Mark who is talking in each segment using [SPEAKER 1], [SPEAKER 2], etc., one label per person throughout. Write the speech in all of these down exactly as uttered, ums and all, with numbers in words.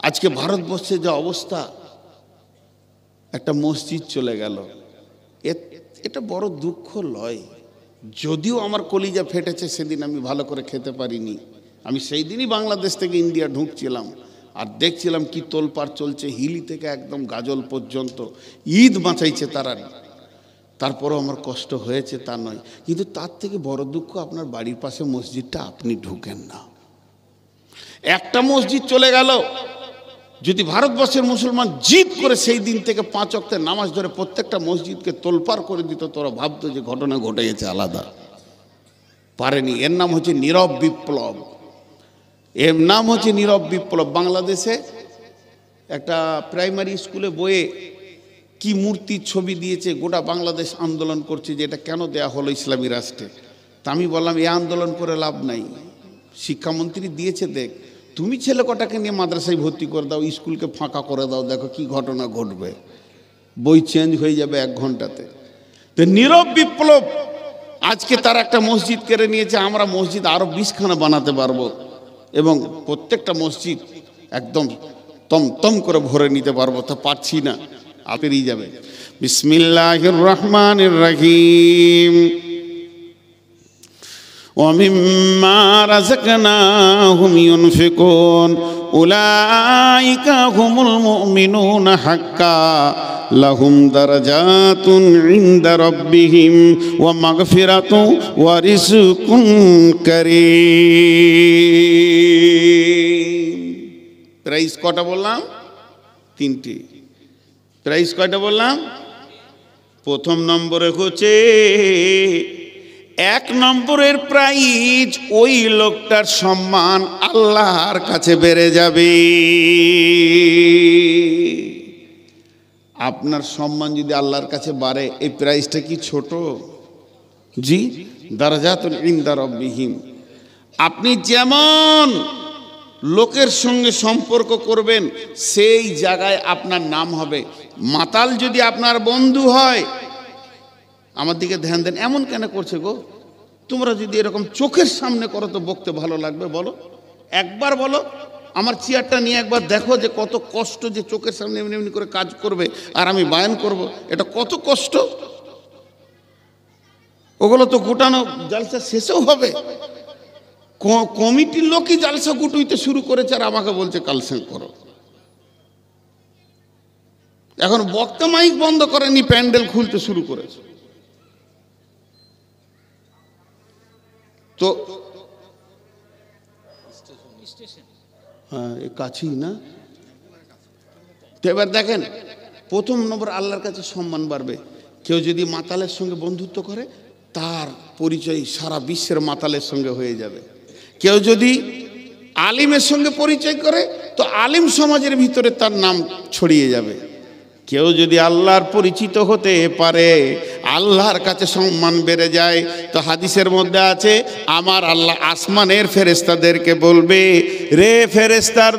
[SPEAKER 1] আজকে ভারতবর্ষে যা অবস্থা, একটা মসজিদ চলে গেল, এটা বড় দুঃখ লয়। যদিও আমার কলিজা ফেটেছে, সেদিন আমি ভালো করে খেতে পারিনি। আমি সেই দিনই বাংলাদেশ থেকে ইন্ডিয়া ঢুকছিলাম আর দেখছিলাম কি তোলপাড় চলছে, হিলি থেকে একদম গাজল পর্যন্ত ঈদ বাঁচাইছে তারা। তারপরও আমার কষ্ট হয়েছে তা নয়, কিন্তু তার থেকে বড় দুঃখ আপনার বাড়ির পাশে মসজিদটা আপনি ঢুকেন না। একটা মসজিদ চলে গেল, যদি ভারতবর্ষের মুসলমান জিদ করে সেই দিন থেকে পাঁচ ওয়াক্তের নামাজ ধরে প্রত্যেকটা মসজিদকে তোলপাড় করে দিত, তোরা ভাবতো যে ঘটনা ঘটে গেছে আলাদা। পারেনি। এর নাম হচ্ছে নীরব বিপ্লব। এর নাম হচ্ছে নীরব বিপ্লব। বাংলাদেশে একটা প্রাইমারি স্কুলে বইয়ে কি মূর্তির ছবি দিয়েছে, গোটা বাংলাদেশ আন্দোলন করছে যে এটা কেন দেয়া হলো ইসলামী রাষ্ট্রে। তা আমি বললাম এ আন্দোলন করে লাভ নাই, শিক্ষামন্ত্রী দিয়েছে দেখ, তুমি ছেলে কটাকে নিয়ে মাদ্রাসায় ভর্তি করে দাও, স্কুলকে ফাঁকা করে দাও, দেখো কি ঘটনা ঘটবে। বই চেঞ্জ হয়ে যাবে এক ঘন্টাতে। তো নীরব বিপ্লব। আজকে তারা একটা মসজিদ কেড়ে নিয়েছে, আমরা মসজিদ আরো বিশখানা বানাতে পারবো এবং প্রত্যেকটা মসজিদ একদম তম তম করে ভরে নিতে পারবো। তা পারছি না, আপেরই যাবে। বিসমিল্লাহির রহমানির রহিম। وَمِمَّا رَزَقْنَاهُمْ يُنْفِقُونَ أُولَئِكَ هُمُ الْمُؤْمِنُونَ حَقًّا لَهُمْ دَرَجَاتٌ عِندَ رَبِّهِمْ وَمَغْفِرَةٌ وَرِزْقٌ كَرِيمٌ। প্রাইস কটা বললাম? তিনটি। প্রাইস কয়টা বললাম? প্রথম নম্বরে হচ্ছে, এক নম্বরের প্রাইজ ওই লোকটার সম্মান আল্লাহর কাছে বেড়ে যাবে। আপনার সম্মান যদি আল্লাহর কাছে বাড়ে, এই প্রাইজটা কি ছোট? জি, দারাজাতুন ইনদা রাব্বিহিম। আপনি যেমন লোকের সঙ্গে সম্পর্ক করবেন সেই জায়গায় আপনার নাম হবে। মাতাল যদি আপনার বন্ধু হয়, আমার দিকে ধ্যান দেন, এমন কেন করছে গো? তোমরা যদি এরকম চোখের সামনে করো তো বকতে ভালো লাগবে, বলো একবার, বলো আমার চেয়ারটা নিয়ে একবার দেখো যে কত কষ্ট, যে চোখের সামনে এমনি এমনি করে কাজ করবে আর আমি বায়ান করব, এটা কত কষ্ট। ওগুলো তো গুটানো জালসা শেষেও হবে। কমিটির লোকই জালসা গুটুইতে শুরু করেছে আর আমাকে বলছে কালসেন করো। এখন বক্তা মাইক বন্ধ করেনি, প্যান্ডেল খুলতে শুরু করেছে। তো হ্যাঁ, কাছেই না। তো এবার দেখেন, প্রথম নম্বর আল্লাহর কাছে সম্মান বাড়বে। কেউ যদি মাতালের সঙ্গে বন্ধুত্ব করে, তার পরিচয় সারা বিশ্বের মাতালের সঙ্গে হয়ে যাবে। কেউ যদি আলিমের সঙ্গে পরিচয় করে, তো আলিম সমাজের ভিতরে তার নাম ছড়িয়ে যাবে। কেউ যদি আল্লাহর পরিচিত হতে পারে, আল্লাহর কাছে সম্মান বেড়ে যায়। তো হাদিসের মধ্যে আছে, আমার আল্লাহ আসমানের ফেরেশতাদেরকে বলবে, রে ফেরেশতার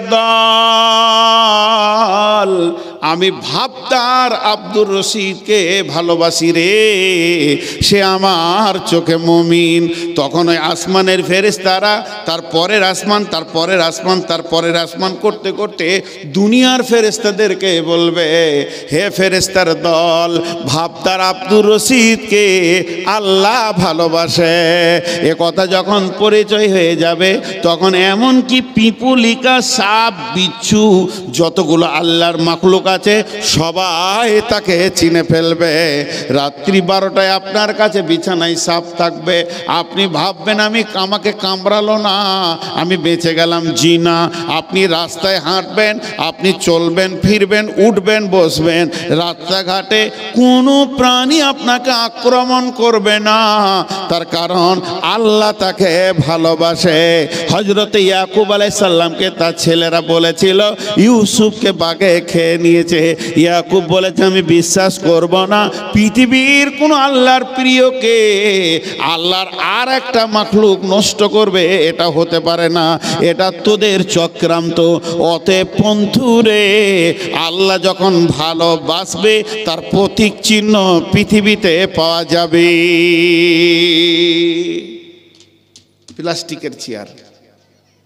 [SPEAKER 1] দল, আমি ভাবদার আব্দুর রশিদকে ভালোবাসি রে, সে আমার চোখে মুমিন। তখন ওই আসমানের ফেরেশতারা তার পরের আসমান, তার পরের আসমান, তার পরের আসমান করতে করতে দুনিয়ার ফেরেশতাদেরকে বলবে, হে ফেরেশতার দল, ভাবদার আব্দুর রশিদকে আল্লাহ ভালোবাসে। এ কথা যখন পরিচয় হয়ে যাবে, তখন এমন কি পিপুলিকা, সাপ, বিচ্ছু, যতগুলো আল্লাহর মাখলুক আছে সবাই তাকে চিনে ফেলবে। রাত্রি বারোটায় আপনার কাছে বিছানায় সাপ থাকবে, আপনি ভাববেন আমি, আমাকে কামড়ালো না, আমি বেঁচে গেলাম। জি না, আপনি রাস্তায় হাঁটবেন, আপনি চলবেন, ফিরবেন, উঠবেন, বসবেন, রাস্তাঘাটে কোনো প্রাণী আপনাকে আক্রমণ করবে না। তার কারণ আল্লাহ তাকে ভালোবাসে। হযরত ইয়াকুব আলাইহিস সালামকে তার ছেলেরা বলেছিল ইউসুফকে বাঘে খেয়ে নিয়েছে। ইয়াকুব বলেছে আমি বিশ্বাস করব না, পৃথিবীর কোনো আল্লাহর প্রিয়কে আল্লাহর আর একটা মাখলুক নষ্ট করবে, এটা হতে পারে না, এটা তোদের চক্রান্ত। অতএব বন্ধুরে, আল্লাহ যখন ভালোবাসবে তার প্রতীক চিহ্ন পৃথিবীতে পাওয়া যাবে। প্লাস্টিকের চেয়ার,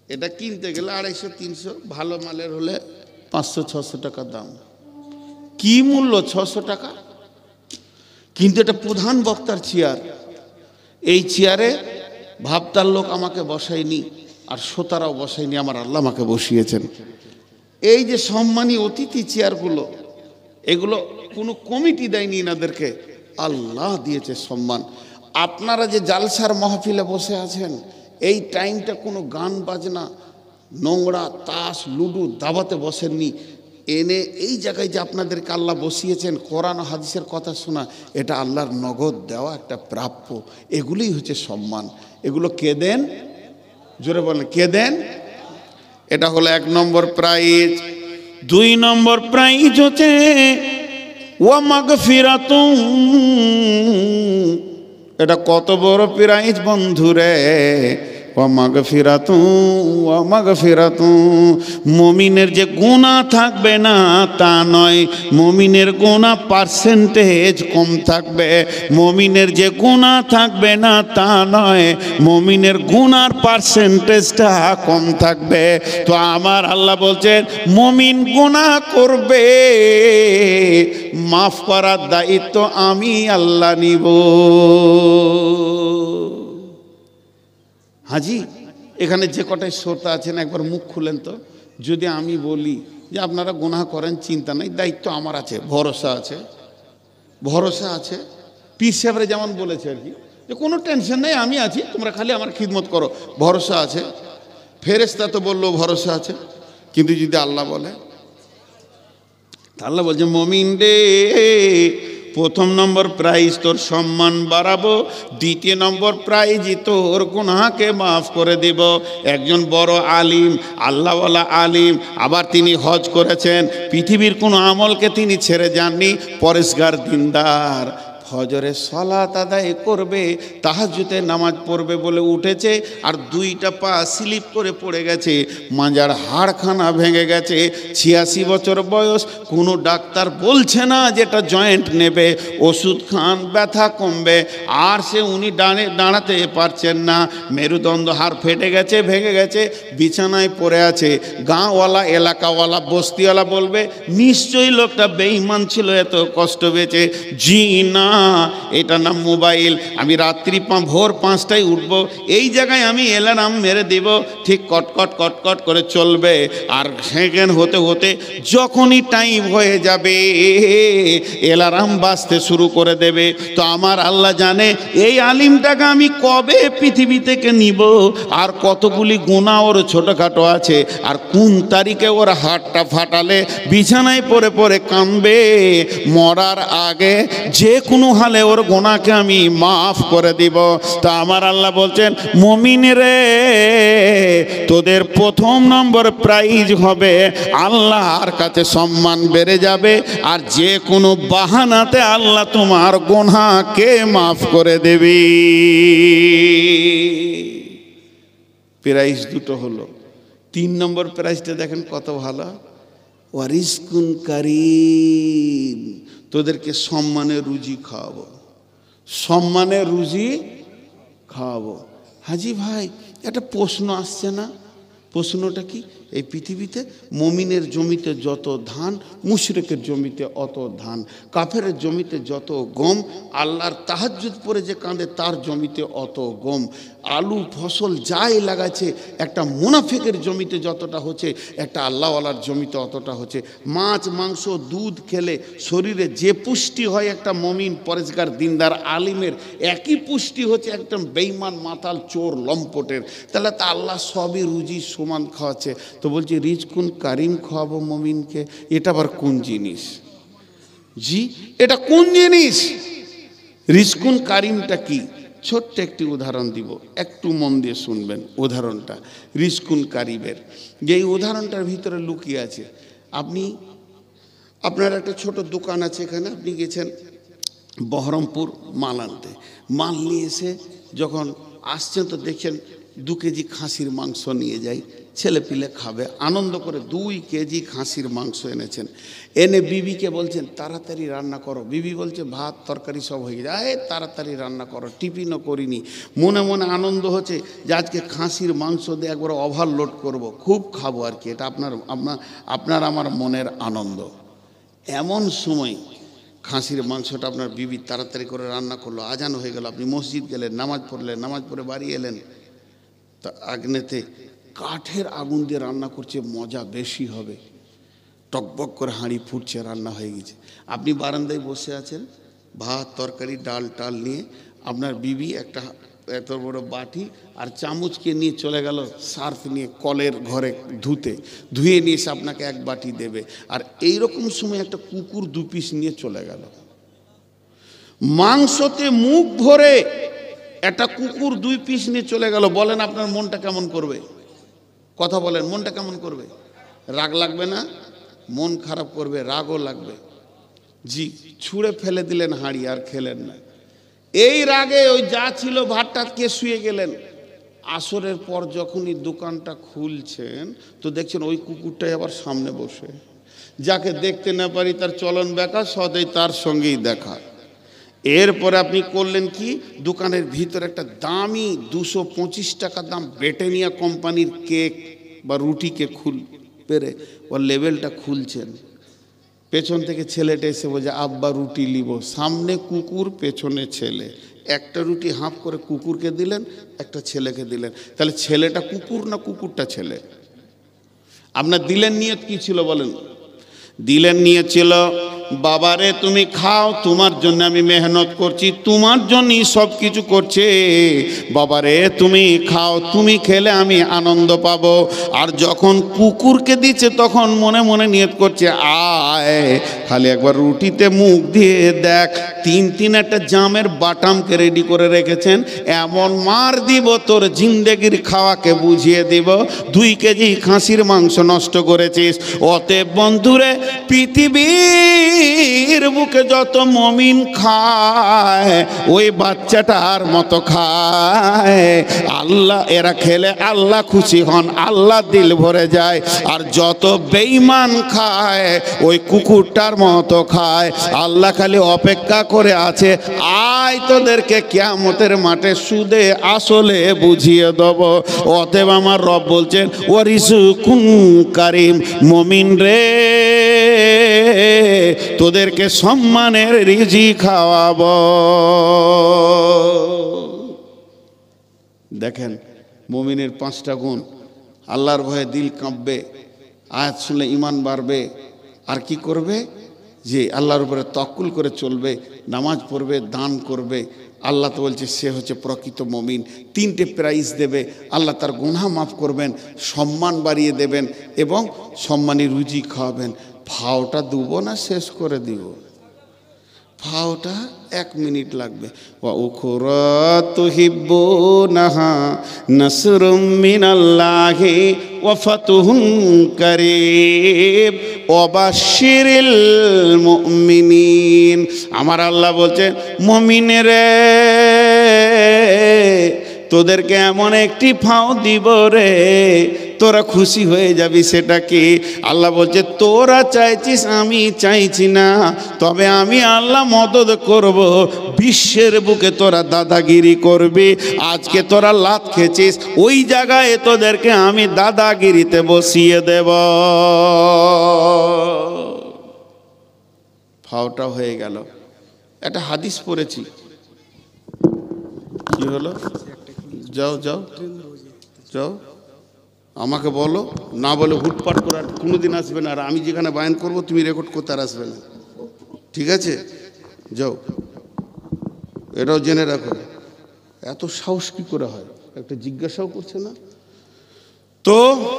[SPEAKER 1] এটা কিনতে গেলে আড়াইশো তিনশো, ভালো মালের হলে পাঁচশো ছশো টাকা দাম। কি মূল্য? ছশো টাকা। কিন্তু এটা প্রধান বক্তার চেয়ার। এই চেয়ারে ভাবতার লোক আমাকে বসায়নি, আর শ্রোতারাও বসায়নি, আমার আল্লাহ আমাকে বসিয়েছেন। এই যে সম্মানী অতিথি চেয়ারগুলো, এগুলো কোনো কমিটি দেয়নি এনাদেরকে, আল্লাহ দিয়েছে সম্মান। আপনারা যে জালসার মাহফিলে বসে আছেন, এই টাইমটা কোনো গান বাজনা, নোংরা, তাস, লুডু, দাবাতে বসেননি। এনে এই জায়গায় যে আপনাদেরকে আল্লাহ বসিয়েছেন, কোরআন হাদিসের কথা শোনা, এটা আল্লাহর নগদ দেওয়া একটা প্রাপ্য। এগুলোই হচ্ছে সম্মান। এগুলো কে দেন? জোরে বলেন, কে দেন? এটা হলো এক নম্বর প্রাইজ। দুই নম্বর প্রাইজ হচ্ছে ওয়া মাগফিরাতুন। এটা কত বড় প্রাইজ বন্ধুরে! ওয়া মাগফিরাতুন, ওয়া মাগফিরাতুন। মুমিনের যে গুনাহ থাকবে না তা নয়, মুমিনের গুনাহ পার্সেন্টেজ কম থাকবে। মুমিনের যে গুনাহ থাকবে না তা নয়, মুমিনের গুনার পার্সেন্টেজটা কম থাকবে। তো আমার আল্লাহ বলছেন, মুমিন গুনাহ করবে, মাফ করার দায়িত্ব আমি আল্লাহ নিব। হাজি, এখানে যে কটাই শ্রোতা আছেন একবার মুখ খুলেন তো। যদি আমি বলি যে আপনারা গুনাহ করেন, চিন্তা নাই, দায়িত্ব আমার আছে, ভরসা আছে, ভরসা আছে। পীর সাহেবরা যেমন বলেছে আর কি, যে কোনো টেনশন নেই, আমি আছি, তোমরা খালি আমার খিদমত করো, ভরসা আছে। ফেরেশতা তো বললো ভরসা আছে। কিন্তু যদি আল্লাহ বলে, আল্লাহ বলছে, মুমিন রে, প্রথম নম্বর প্রাইজ তোর সম্মান বাড়াবো, দ্বিতীয় নম্বর প্রাইজই তোর গুনাহকে মাফ করে দিব। একজন বড় আলিম, আল্লাহওয়ালা আলিম, আবার তিনি হজ করেছেন, পৃথিবীর কোনো আমলকে তিনি ছেড়ে যাননি, পরেশগার দিনদার, ফজরে সালাত আদায় করবে, তাহাজ্জুদের নামাজ পড়বে বলে উঠেছে, আর দুইটা পা স্লিপ করে পড়ে গেছে, মাজার হাড়খানা ভেঙে গেছে, ছিয়াশি বছর বয়স, কোনো ডাক্তার বলছে না যেটা জয়েন্ট নেবে, ওষুধ খান ব্যথা কমবে, আর সে উনি দাঁড়ে দাঁড়াতে পারছেন না, মেরুদণ্ড হাড় ফেটে গেছে, ভেঙে গেছে, বিছানায় পড়ে আছে। গাঁওয়ালা, এলাকাওয়ালা, বস্তিওয়ালা বলবে নিশ্চয়ই লোকটা বেঈমান ছিল, এত কষ্ট পেয়েছে। জি না, এটা নাম মোবাইল। আমি রাত্রি ভোর পাঁচটায় উঠব, এই জায়গায় আমি অ্যালার্ম মেরে দেব, ঠিক কটকট কটকট করে চলবে, আর সেকেন্ড হতে হতে যখনই টাইম হয়ে যাবে অ্যালার্ম বাজতে শুরু করে দেবে। তো আমার আল্লাহ জানে এই আলিমটাকে আমি কবে পৃথিবী থেকে নিব, আর কতগুলি গুনাহ ওর ছোটোখাটো আছে, আর কোন তারিখে ওর হাতটা ফাটালে বিছানায় পড়ে পড়ে কাঁদবে, মরার আগে যে কোনো হালে ওর গুনাহকে আমি মাফ করে দিব। তা আমার আল্লাহ বলছেন, মুমিন রে, তোদের প্রথম নম্বর প্রাইজ হবে আল্লাহর কাছে সম্মান বেড়ে যাবে, আর যে কোনো বাহানাতে আল্লাহ তোমার গুনাহকে মাফ করে দেবে। প্রাইজ দুটো হলো। তিন নম্বর প্রাইজটা দেখেন কত ভালো, ওয়ারিজকুন কারীম, তোদেরকে সম্মানের রুজি খাওয়াবো, সম্মানের রুজি খাওয়াবো। হাজি ভাই, একটা প্রশ্ন আসছে না? প্রশ্নটা কি? এই পৃথিবীতে মুমিনের জমিতে যত ধান, মুশরিকের জমিতে অত ধান, কাফেরের জমিতে যত গম, আল্লাহর তাহাজ্জুদ পড়ে যে কাঁদে তার জমিতে অত গম, আলু ফসল যাই লাগাচ্ছে, একটা মুনাফিকের জমিতে যতটা হচ্ছে একটা আল্লাহওয়ালার জমিতে অতটা হচ্ছে। মাছ মাংস দুধ খেলে শরীরে যে পুষ্টি হয় একটা মমিন পরেশগার দিনদার আলিমের, একই পুষ্টি হচ্ছে একটা বেঈমান মাতাল চোর লম্পটের। তাহলে তা আল্লাহ সবই রুজি সমান খাওয়াচ্ছে। তো বলছি রিজকুন কারিম খাওয়াবো মমিনকে, এটা আবার কোন জিনিস? জি, এটা কোন জিনিস? রিজকুন কারিমটা কি? ছোট্ট একটি উদাহরণ দিব, একটু মন দিয়ে শুনবেন উদাহরণটা রিজকুন কারিমের। যে এই উদাহরণটার ভিতরে লুকিয়ে আছে। আপনি, আপনার একটা ছোট দোকান আছে, এখানে আপনি গেছেন বহরমপুর মাল আনতে, মাল নিয়ে এসে যখন আসছেন তো দেখছেন দু কেজি খাসির মাংস নিয়ে যাই, ছেলে পিলে খাবে আনন্দ করে। দুই কেজি খাসির মাংস এনেছেন, এনে বিবিকে বলছেন তাড়াতাড়ি রান্না করো। বিবি বলছে ভাত তরকারি সব হয়ে যায়, এই তাড়াতাড়ি রান্না করো, টিফিনও করিনি। মনে মনে আনন্দ হচ্ছে যে আজকে খাসির মাংস দিয়ে একবার ওভারলোড করব, খুব খাবো আর কি। এটা আপনার আপনার আপনার আমার মনের আনন্দ। এমন সময় খাসির মাংসটা আপনার বিবি তাড়াতাড়ি করে রান্না করলো, আজান হয়ে গেল, আপনি মসজিদ গেলেন, নামাজ পড়লেন, নামাজ পড়ে বাড়ি এলেন। তা আগ্নেতে কাঠের আগুন দিয়ে রান্না করছে, মজা বেশি হবে। টকবক করে হাঁড়ি ফুটছে, রান্না হয়ে গেছে। আপনি বারান্দায় বসে আছেন, ভাত তরকারি ডাল টাল নিয়ে, আপনার বিবি একটা এত বড় বাটি আর চামচকে নিয়ে চলে গেল সার্ফ নিয়ে কলের ঘরে ধুতে, ধুয়ে নিয়ে এসে আপনাকে এক বাটি দেবে। আর এই রকম সময় একটা কুকুর দু পিস নিয়ে চলে গেল, মাংসতে মুখ ভরে একটা কুকুর দুই পিস নিয়ে চলে গেল। বলেন আপনার মনটা কেমন করবে? কথা বলেন, মনটা কেমন করবে? রাগ লাগবে না? মন খারাপ করবে, রাগও লাগবে। জি, ছুঁড়ে ফেলে দিলেন হাঁড়ি, আর খেলেন না। এই রাগে ওই যা ছিল ভাতটা কে শুয়ে গেলেন। আসরের পর যখনই দোকানটা খুলছেন তো দেখছেন ওই কুকুরটাই আবার সামনে বসে, যাকে দেখতে না পারি তার চলন বেকা, সদাই তার সঙ্গেই দেখা। এরপরে আপনি করলেন কি, দোকানের ভিতরে একটা দামি দুশো পঁচিশ টাকা দাম ব্রিটানিয়া কোম্পানির কেক বা রুটিকে খুল পেরে ওর লেবেলটা খুলছেন। পেছন থেকে ছেলেটা এসে বলছে আব্বা রুটি লিব। সামনে কুকুর, পেছনে ছেলে। একটা রুটি হাফ করে কুকুরকে দিলেন, একটা ছেলেকে দিলেন। তাহলে ছেলেটা কুকুর না কুকুরটা ছেলে? আপনার দিলেন নিয়ত কি ছিল বলেন? দিলেন নিয়ত ছিল বাবারে তুমি খাও, তোমার জন্য আমি মেহনত করছি, তোমার জন্যই সব কিছু করছে। বাবারে তুমি খাও, তুমি খেলে আমি আনন্দ পাবো। আর যখন কুকুরকে দিচ্ছে তখন মনে মনে নিয়ত করছে আয় খালি একবার রুটিতে মুখ দিয়ে দেখ। তিন তিন একটা জামের বাটামকে রেডি করে রেখেছেন, এমন মার দিব তোর জিন্দেগির খাওয়াকে বুঝিয়ে দিব। দুই কেজি খাসির মাংস নষ্ট করেছিস। অতএব বন্ধুরে, পৃথিবীর বুকে যত মমিন খায় ওই বাচ্চাটার মতো খায়। আল্লাহ এরা খেলে আল্লাহ খুশি হন, আল্লাহ দিল ভরে যায়। আর যত বেঈমান খায় ওই কুকুরটার মতো খায়। আল্লাহ খালি অপেক্ষা করে আছে, আয় তোদেরকে কিয়ামতের মাঠে সুদে আসলে বুঝিয়ে দেব। অতএব আমার রব বলছেন ওয়ারিজুকুন কারীম, মুমিন রে তোদেরকে সম্মানের রিজিক খাওয়াবো। দেখেন মুমিনের পাঁচটা গুণ। আল্লাহর ভয়ে দিল কাঁপবে, আয়াত শুনলে ঈমান বাড়বে। আর কি করবে? যে আল্লাহর উপরে তাওয়াক্কুল করে চলবে, নামাজ পড়বে, দান করবে। আল্লাহ তো বলছে সে হচ্ছে প্রকৃত মুমিন। তিনটে প্রাইজ দেবে, আল্লাহ তার গুনাহ মাফ করবেন, সম্মান বাড়িয়ে দেবেন এবং সম্মানী রুজি খাওয়াবেন। ফাওটা দেব না শেষ করে দিব? ফাওটা এক মিনিট লাগবে। ওয়া উখরা তুহিব্বুনাহা নাসরুম মিনাল্লাহি ওয়া ফাতুহুন কারীব ওয়া বাশশিরিল মুমিনিন। আমার আল্লাহ বলছে মুমিনেরে তোদেরকে এমন একটি ফাও দিব রে, তোরা খুশি হয়ে যাবি। সেটা কি? আল্লাহ বলছে তোরা চাইছিস, আমি চাইছি না, তবে আমি আল্লাহ মদদ করব। বিশ্বের বুকে তোরা দাদাগিরি করবি। আজকে তোরা লাত খেয়েছিস, ওই জায়গায় তোদেরকে আমি দাদাগিরিতে বসিয়ে দেব। ফাওটা হয়ে গেল। একটা হাদিস পড়েছি, কি হলো? যাও যাও যাও, আমাকে বলো, না বলে হুটপাট করে আর কোনোদিন আসবে না। আর আমি যেখানে বায়ান করবো তুমি রেকর্ড করতে আর আসবে না, ঠিক আছে? যাও, এটাও জেনে রাখো। এত সাহস কি করে হয়? একটা জিজ্ঞাসাও করছে না তো।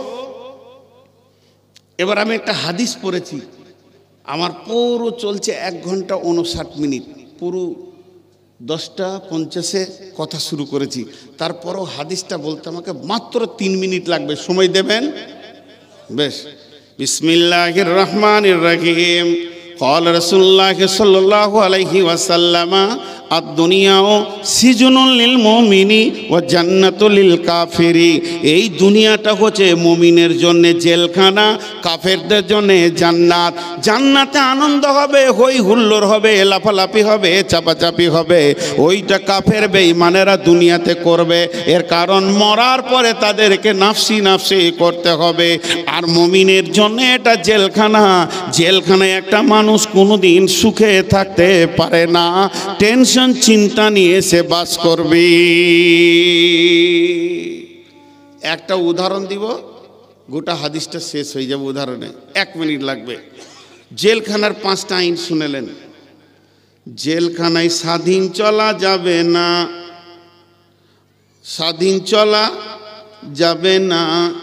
[SPEAKER 1] এবার আমি একটা হাদিস পড়েছি, আমার পুরো চলছে এক ঘন্টা উনষাট মিনিট, পুরো দশটা পঞ্চাশে কথা শুরু করেছি। তারপরও হাদিসটা বলতে আমাকে মাত্র তিন মিনিট লাগবে, সময় দেবেন? বেশ। বিসমিল্লাহির রহমানির রহিম। قال رسول الله صلى الله عليه وسلم আর দুনিয়াও সিজনুল লিল মুমিনি ওয়া জান্নাতুল লিল কাফিরি। এই দুনিয়াটা হচ্ছে মুমিনের জন্য জেলখানা, কাফেরদের জন্য জান্নাত। জান্নাতে আনন্দ হবে, হই হুল্লোড় হবে, লাফালাফি হবে, চাপাচাপি হবে। ওইটা কাফের বেঈমানেরা দুনিয়াতে করবে। এর কারণ মরার পরে তাদেরকে নাফসি নাফসি করতে হবে। আর মুমিনের জন্য এটা জেলখানা। জেলখানায় একটা মানুষ কোনোদিন সুখে থাকতে পারে না, টেনশন চিন্তা নিয়ে সে বাস করবে। একটা উদাহরণ দিব, গোটা হাদিসটা শেষ হয়ে যাবে উদাহরণে, এক মিনিট লাগবে। জেলখানার পাঁচটা আইন শুনেলেন। জেলখানায় স্বাধীন চলা যাবে না, স্বাধীন চলা যাবে না।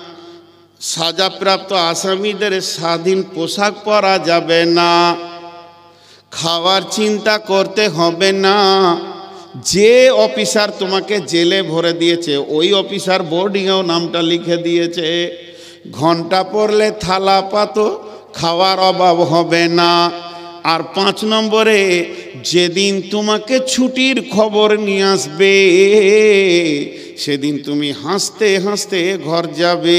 [SPEAKER 1] সাজাপ্রাপ্ত আসামিদের স্বাধীন পোশাক পরা যাবে না। খাওয়ার চিন্তা করতে হবে না। যে অফিসার তোমাকে জেলে ভরে দিয়েছে ওই অফিসার বোর্ডিংয়েও নামটা লিখে দিয়েছে। ঘন্টা পড়লে থালা পাতো, খাওয়ার অভাব হবে না। আর পাঁচ নম্বরে, যেদিন তোমাকে ছুটির খবর নিয়ে আসবে সেদিন তুমি হাসতে হাসতে ঘর যাবে।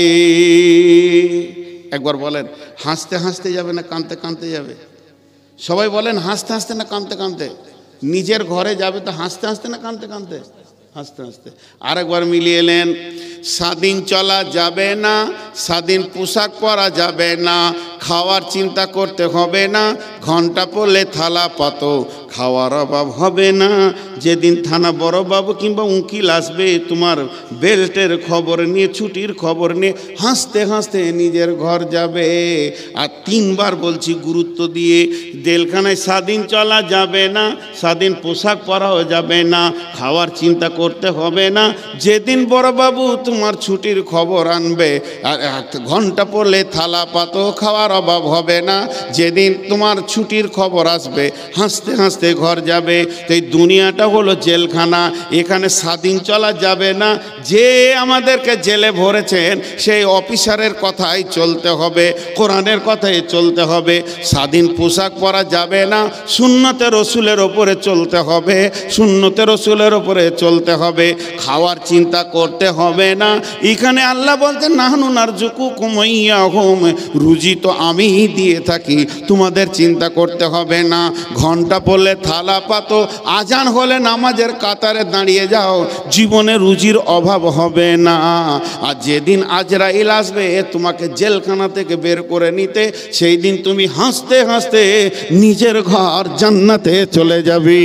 [SPEAKER 1] একবার বলেন, হাসতে হাসতে যাবে না কাঁদতে কাঁদতে যাবে? সবাই বলেন, হাসতে হাসতে না কাঁদতে কাঁদতে? নিজের ঘরে যাবে তো হাসতে হাসতে না কাঁদতে কাঁদতে? হাসতে হাসতে। আরেকবার মিলিয়ে এলেন, স্বাধীন চলা যাবে না, স্বাধীন পোশাক পরা যাবে না, খাওয়ার চিন্তা করতে হবে না, ঘন্টা পড়লে থালা পাতো, খাওয়ার অভাব হবে না। যেদিন থানা বড়বাবু কিংবা উকিল আসবে তোমার বেল্টের খবর নিয়ে, ছুটির খবর নিয়ে হাসতে হাসতে নিজের ঘর যাবে। আর তিনবার বলছি গুরুত্ব দিয়ে, জেলখানায় স্বাধীন চলা যাবে না, স্বাধীন পোশাক পরাও যাবে না, খাওয়ার চিন্তা করতে হবে না। যেদিন বড়বাবু তোমার ছুটির খবর আনবে, আর ঘন্টা পড়লে থালা পাতো, খাওয়ার অভাব হবে না। যেদিন তোমার ছুটির খবর আসবে হাসতে হাসতে ঘর যাবে। তো এই দুনিয়াটা হলো জেলখানা, এখানে স্বাধীন চলা যাবে না। যে আমাদেরকে জেলে ভরেছেন সেই অফিসারের কথাই চলতে হবে, কোরআনের কথাই চলতে হবে। স্বাধীন পোশাক পরা যাবে না, সুন্নতে রসুলের ওপরে চলতে হবে, সুন্নতে রসুলের ওপরে চলতে হবে। খাওয়ার চিন্তা করতে হবে না। এখানে আল্লাহ বলতেন, নাহনু নারযুকুকুম ওয়া ইয়াহুম, রুজি তো আমি দিয়ে থাকি, তোমাদের চিন্তা করতে হবে না। ঘন্টা পড়লে থালা পাতো, আজান হলে নামাজের কাতারে দাঁড়িয়ে যাও, জীবনে রুজির অভাব হবে না। আর যেদিন আজরাইল আসবে তোমাকে জেলখানা থেকে বের করে নিতে, সেই দিন তুমি হাসতে হাসতে নিজের ঘর জান্নাতে চলে যাবি।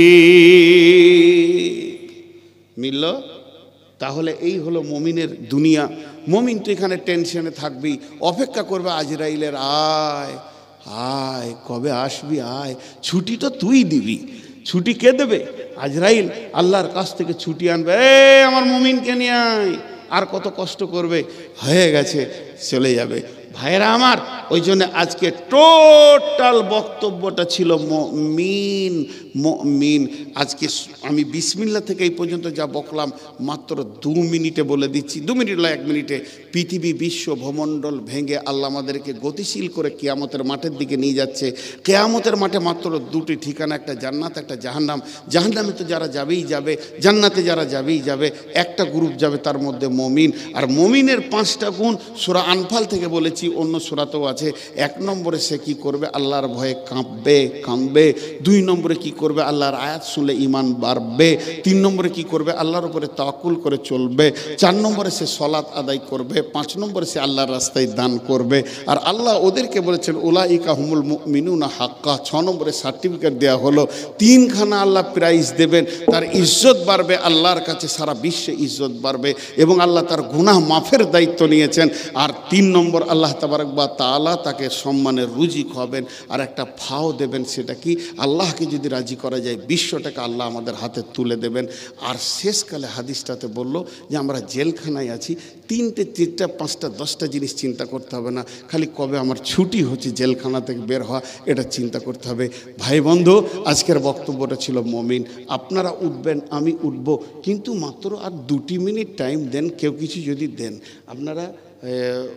[SPEAKER 1] মিলল? তাহলে এই হলো মুমিনের দুনিয়া। মুমিন তো এখানে টেনশনে থাকবি, অপেক্ষা করবে আজরাইলের, আয় আয় কবে আসবি, আয়। ছুটি তো তুই দিবি, ছুটি কে দেবে? আজরাইল আল্লাহর কাছ থেকে ছুটি আনবে, এ আমার মুমিনকে নিয়ে আয়। আর কত কষ্ট করবে, হয়ে গেছে চলে যাবে। ভাইরা আমার, ওই জন্য আজকে টোটাল বক্তব্যটা ছিল মুমিন মুমিন। আজকে আমি বিসমিল্লাহ থেকে এই পর্যন্ত যা বকলাম মাত্র দু মিনিটে বলে দিচ্ছি, দু মিনিট নয়, এক মিনিটে। পৃথিবী বিশ্ব ভূমণ্ডল ভেঙে আল্লাহ আমাদেরকে গতিশীল করে কিয়ামতের মাঠের দিকে নিয়ে যাচ্ছে। কিয়ামতের মাঠে মাত্র দুটি ঠিকানা, একটা জান্নাত, একটা জাহান্নাম। জাহান্নামে তো যারা যাবেই যাবে, জান্নাতে যারা যাবেই যাবে। একটা গ্রুপ যাবে, তার মধ্যে মুমিন। আর মুমিনের পাঁচটা গুণ সূরা আনফাল থেকে বলেছি, অন্য সূরাতেও আছে। এক নম্বরে সে কি করবে? আল্লাহর ভয়ে কাঁপবে কাঁদবে। দুই নম্বরে কি করবে? আল্লাহর আয়াত শুনলে ঈমান বাড়বে। তিন নম্বরে কি করবে? আল্লাহর উপরে তাওয়াক্কুল করে চলবে। চার নম্বরে সে সালাত আদায় করবে। পাঁচ নম্বরে সে আল্লাহর রাস্তায় দান করবে। আর আল্লাহ ওদেরকে বলেছেন উলাইকা হুমুল মুমিনুনা হাক্কা। ছ নম্বরে সার্টিফিকেট দেওয়া হলো। তিনখানা আল্লাহ প্রাইজ দেবেন, তার ইজ্জত বাড়বে, আল্লাহর কাছে সারা বিশ্বে ইজ্জত বাড়বে, এবং আল্লাহ তার গুনাহ মাফের দায়িত্ব নিয়েছেন। আর তিন নম্বর, আল্লাহ তাবারক ওয়া তাআলা তাকে সম্মানের রুজি খাওয়াবেন আর একটা ফাও দেবেন। সেটা কি? আল্লাহকে যদি রাজি করা যায় বিশ্বটাকে আল্লাহ আমাদের হাতে তুলে দেবেন। আর শেষকালে হাদিসটাতে বলল যে আমরা জেলখানায় আছি, তিনটে চারটা পাঁচটা দশটা জিনিস চিন্তা করতে হবে না, খালি কবে আমার ছুটি হচ্ছে জেলখানা থেকে বের হওয়া, এটা চিন্তা করতে হবে। ভাই বন্ধু, আজকের বক্তব্যটা ছিল মুমিন। আপনারা উঠবেন, আমি উঠব, কিন্তু মাত্র আর দুটি মিনিট টাইম দেন। কেউ কিছু যদি দেন, আপনারা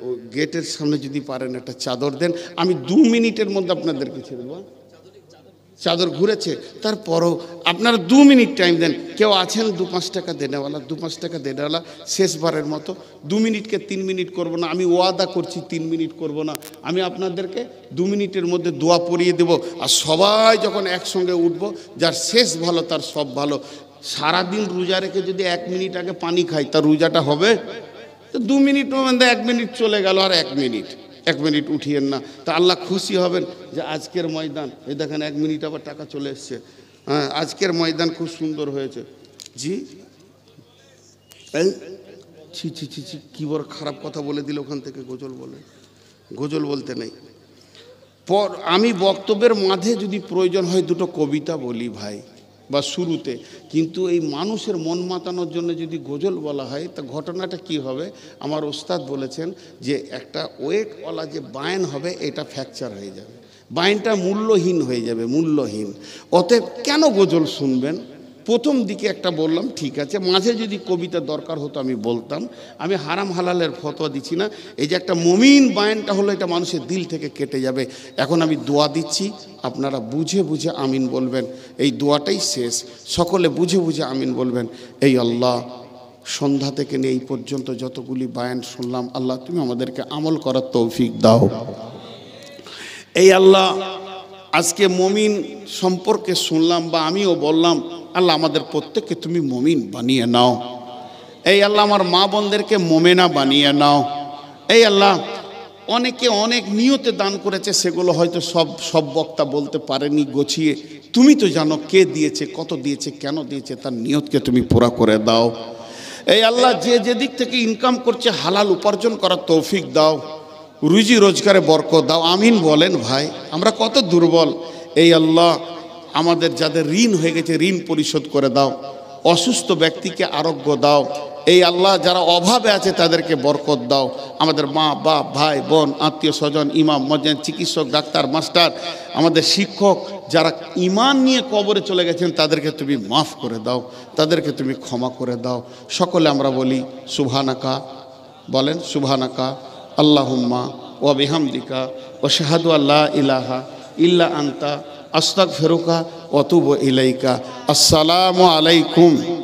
[SPEAKER 1] গেটের সামনে যদি পারেন একটা চাদর দেন, আমি দু মিনিটের মধ্যে আপনাদেরকে ছেড়ে দেবো। চাদর ঘুরেছে, তারপরও আপনারা দু মিনিট টাইম দেন। কেউ আছেন দু পাঁচ টাকা দেনেওয়ালা, দু পাঁচ টাকা দেনেওয়ালা, শেষবারের মতো দু মিনিটকে তিন মিনিট করব না। আমি ওয়াদা করছি তিন মিনিট করব না। আমি আপনাদেরকে দু মিনিটের মধ্যে দোয়া পড়িয়ে দেব। আর সবাই যখন একসঙ্গে উঠব, যার শেষ ভালো তার সব ভালো। সারাদিন রোজা রেখে যদি এক মিনিট আগে পানি খাই, তার রোজাটা হবে? তো দু মিনিট মধ্যে এক মিনিট চলে গেল, আর এক মিনিট এক মিনিট উঠিয়েন না, তা আল্লাহ খুশি হবেন যে আজকের ময়দান, এই দেখেন এক মিনিট আবার টাকা চলে এসছে। হ্যাঁ, আজকের ময়দান খুব সুন্দর হয়েছে। জি, এই ছি ছি ছি ছি, কী বড় খারাপ কথা বলে দিল ওখান থেকে। গজল বলে, গজল বলতে নেই। পর আমি বক্তব্যের মাঝে যদি প্রয়োজন হয় দুটো কবিতা বলি ভাই, বা শুরুতে, কিন্তু এই মানুষের মন মাতানোর জন্য যদি গজল বলা হয়, তা ঘটনাটা কি হবে? আমার ওস্তাদ বলেছেন যে একটা ওয়েটওয়ালা যে বায়ান হবে, এটা ফ্র্যাকচার হয়ে যাবে, বায়ানটা মূল্যহীন হয়ে যাবে, মূল্যহীন। অতএব কেন গজল শুনবেন? প্রথম দিকে একটা বললাম, ঠিক আছে, মাঝে যদি কবিতা দরকার হতো আমি বলতাম। আমি হারাম হালালের ফতোয়া দিচ্ছি না। এই যে একটা মমিন বায়ানটা হলো, এটা মানুষের দিল থেকে কেটে যাবে। এখন আমি দোয়া দিচ্ছি, আপনারা বুঝে বুঝে আমিন বলবেন। এই দোয়াটাই শেষ, সকলে বুঝে বুঝে আমিন বলবেন। এই আল্লাহ, সন্ধ্যা থেকে নিয়ে এই পর্যন্ত যতগুলি বায়ান শুনলাম, আল্লাহ তুমি আমাদেরকে আমল করার তৌফিক দাও। এই আল্লাহ, আজকে মমিন সম্পর্কে শুনলাম বা আমিও বললাম, আল্লাহ আমাদের প্রত্যেককে তুমি মমিন বানিয়ে নাও। এই আল্লাহ, আমার মা বোনদেরকে মোমেনা বানিয়ে নাও। এই আল্লাহ, অনেকে অনেক নিয়তে দান করেছে, সেগুলো হয়তো সব সব বক্তা বলতে পারেনি গোছিয়ে। তুমি তো জানো কে দিয়েছে, কত দিয়েছে, কেন দিয়েছে, তার নিয়তকে তুমি পুরা করে দাও। এই আল্লাহ, যে যেদিক থেকে ইনকাম করছে হালাল উপার্জন করার তৌফিক দাও, রুজি রোজগারে বরকত দাও। আমিন বলেন ভাই, আমরা কত দুর্বল। এই আল্লাহ, আমাদের যাদের ঋণ হয়ে গেছে ঋণ পরিশোধ করে দাও, অসুস্থ ব্যক্তিকে আরোগ্য দাও। এই আল্লাহ, যারা অভাবে আছে তাদেরকে বরকত দাও। আমাদের মা বাপ, ভাই বোন, আত্মীয় স্বজন, ইমাম, মসজিদ, চিকিৎসক, ডাক্তার, মাস্টার, আমাদের শিক্ষক যারা ইমান নিয়ে কবরে চলে গেছেন, তাদেরকে তুমি মাফ করে দাও, তাদেরকে তুমি ক্ষমা করে দাও। সকলে আমরা বলি সুবহানাকা, বলেন সুবহানাকা আল্লাহুম্মা ওয়া বিহামদিকা ওয়া শাহাদু আল্লা ইলাহা ইল্লা আনতা আস্তাগফিরুকা ওয়া আতুবু ইলাইকা। আসসালামু আলাইকুম।